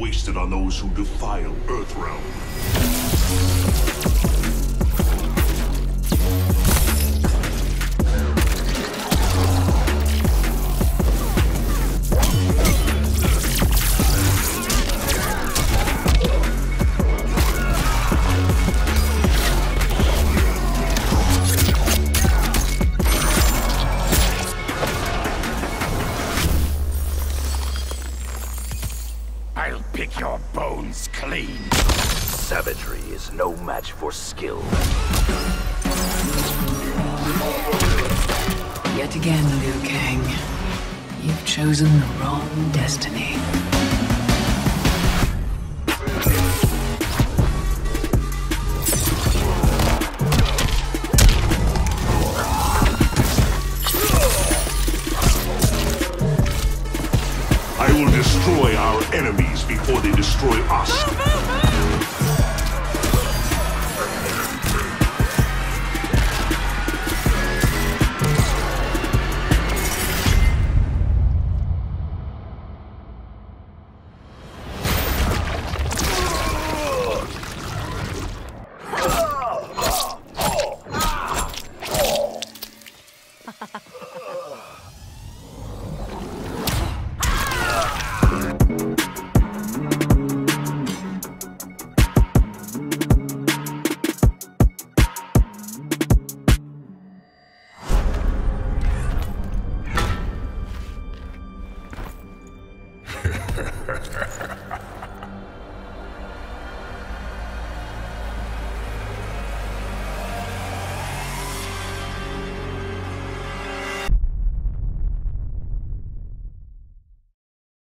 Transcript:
wasted on those who defile Earthrealm. I'll pick your bones clean. Savagery is no match for skill. Yet again, Liu Kang. You've chosen the wrong destiny. I will destroy our enemies before they destroy us.